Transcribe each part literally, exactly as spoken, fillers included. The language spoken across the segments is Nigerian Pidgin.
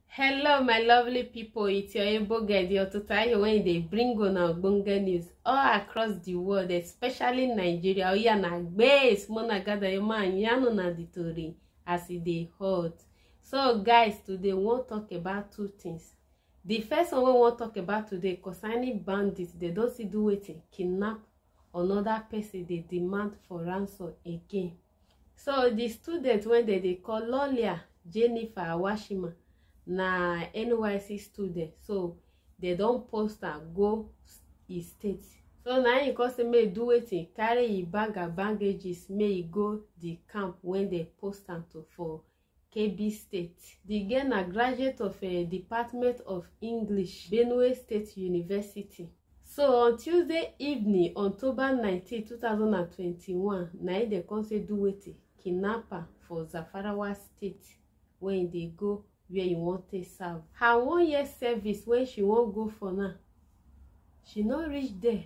Hello my lovely people, it's your Igbo girl the Ototayo when they bring on our ogbonge news all across the world, especially Nigeria. Oya na gbes mona gada yoma yano na the tori as it dey hot. So guys, today we wan talk about two things. The first one we wan talk about today concerning bandits. They don't see do wetin kidnap another person. They demand for ransom again. So the student when they dey call Lolia Jennifer Awashima na N Y C student, so they don't post her go e state. So now you cause may do wetin carry e bag and baggages may e go the camp when they post am to for K B State. The girl na graduate of a Department of English, Benue State University. So on Tuesday evening, October nineteenth two thousand twenty-one, na they come say do wetin kidnapper for Zamfara State when they go where you want to serve. Her one year service when she won't go for now, she not reach there.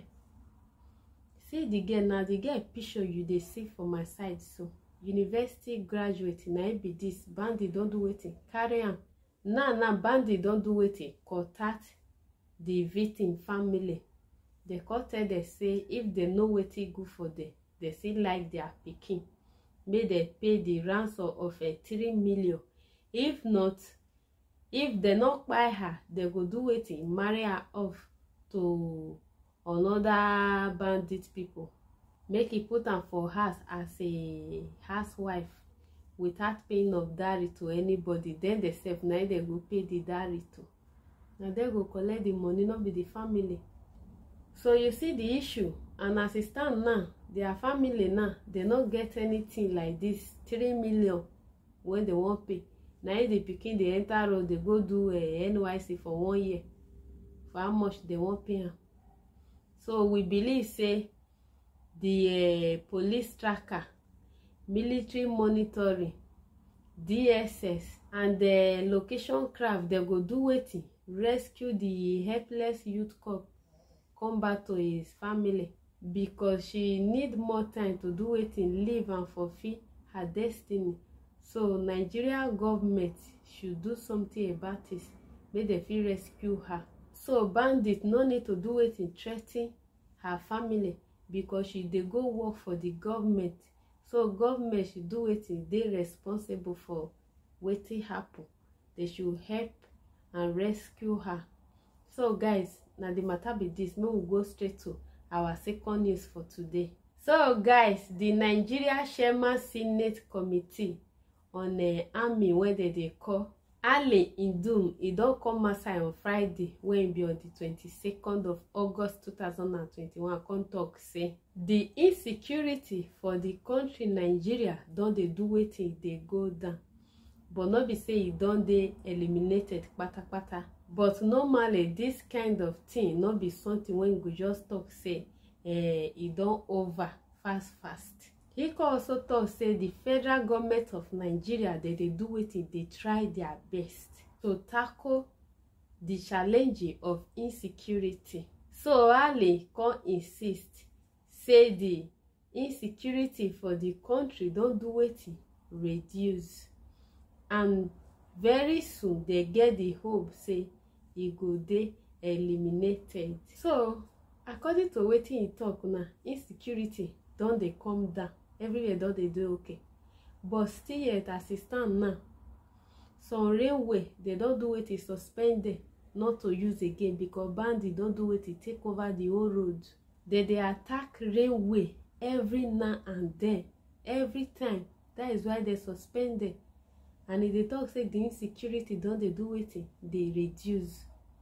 See the girl now, the girl picture you they see for my side. So university graduate na be this bandit don't do wetin carry am. Now now bandit don't do wetin contact the victim family. They call tell they say if they know wetin good for them, they still like their pikin, may they pay the ransom of a three million. If not, if they not buy her, they go do wetin marry her off to another bandit people. Make it put am for house as a housewife without paying of dowry to anybody. Then they say now they go pay the dowry to. Now they go collect the money, not be the family. So you see the issue, and as it stand now, their family now they not get anything like this three million when they won't pay. Now the pikin they enter road, they go do a N Y C for one year. For how much they won't pay them. So we believe say the uh, police tracker, military monitoring, D S S, and the location craft they go do wetin rescue the helpless youth cop, come back to his family, because she need more time to do wetin live and fulfill her destiny. So Nigeria government should do something about this. Make they feel rescue her. So bandit no need to do it in threaten her family, because she they go work for the government. So government should do it in they responsible for wetin happen. They should help and rescue her. So guys, now the matter be this. May we go straight to our second news for today. So guys, the Nigeria Chairman Senate Committee on the uh, army when they, they call Ali Indum, it don't come outside on Friday when be on the twenty-second of August two thousand twenty-one. Come talk say the insecurity for the country Nigeria don't they do wetin they go down, but not be say it don't they eliminated pata pata. But normally this kind of thing not be something when we just talk say eh, it don't over fast fast. He can also talk say the federal government of Nigeria they, they do it, they try their best to tackle the challenge of insecurity. So Ali can insist say the insecurity for the country don't do it reduce, and very soon they get the hope say it go dey eliminated. So according to wetin he talk now, insecurity don't they come down. Everywhere don't they do okay, but still yet as it stand now, some railway they don't do it, is suspended not to use again, because bandit don't do it, take over the whole road. They they attack railway every now and then, every time. That is why they suspended. And if they talk say the insecurity don't they do it, they reduce.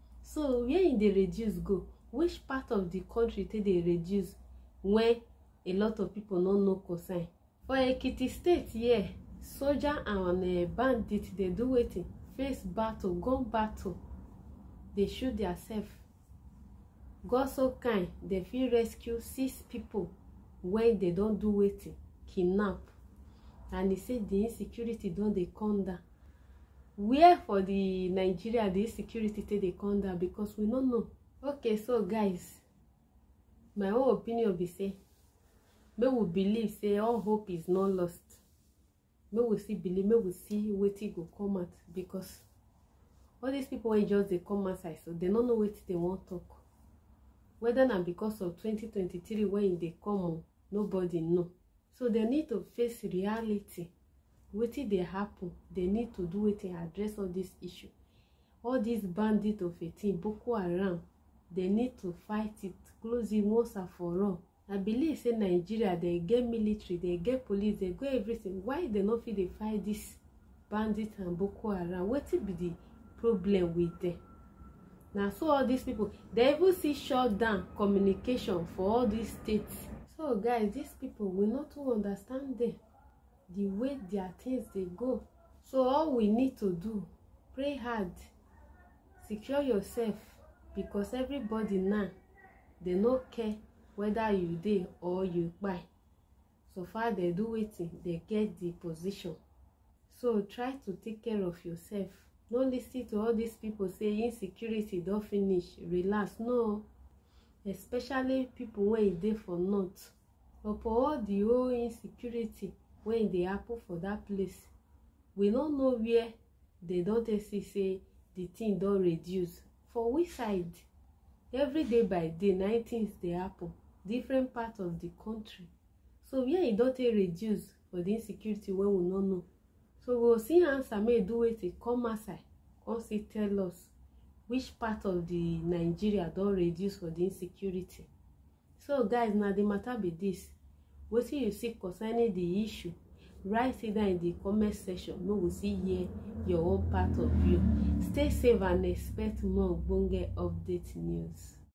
So where in they reduce go? Which part of the country take they reduce when a lot of people don't know concern? For Ekiti State, yeah, soldier and uh, bandit they do wetin face battle, gun battle. They shoot themselves. God so kind, they feel rescue six people when they don't do wetin kidnap. And he said the insecurity don't they come down. Where for the Nigeria the insecurity take they come down, because we don't know. Okay, so guys, my own opinion be say, may we believe say all hope is not lost. May we see believe, may we see wetin go come out, because all these people wey just dey come outside, so they no know wetin they wan talk. Whether na because of twenty twenty-three when they come, nobody know. So they need to face reality. Wetin dey happen, they need to do wetin address all this issue. All these bandits of eighteen, Boko Haram, they need to fight it, close it once and for all. I believe say Nigeria, they get military, they get police, they get everything. Why they no fit dey fight this bandits and Boko Haram? Wetin be the problem with them? Now, so all these people, they even see shut down communication for all these states. So guys, these people will not to understand them, the way their things they go. So all we need to do, pray hard, secure yourself, because everybody now, they no care whether you dey or you buy. So far they do waiting, they get the position. So try to take care of yourself. Don't listen to all these people say insecurity don't finish, relax. No, especially people when they for north. But for all the whole insecurity when they happen for that place, we don't know where they don't see say the thing don't reduce. For which side? Every day by day, nine things they happen, different parts of the country. So where it don't reduce for the insecurity when we don't know. So we'll see answer may do it to come aside. Also tell us which part of the Nigeria don't reduce for the insecurity. So guys, now the matter be this. What you see concerning the issue, write it down in the comment section. No, we'll see here your own part of view. Stay safe and expect more Bonge update news.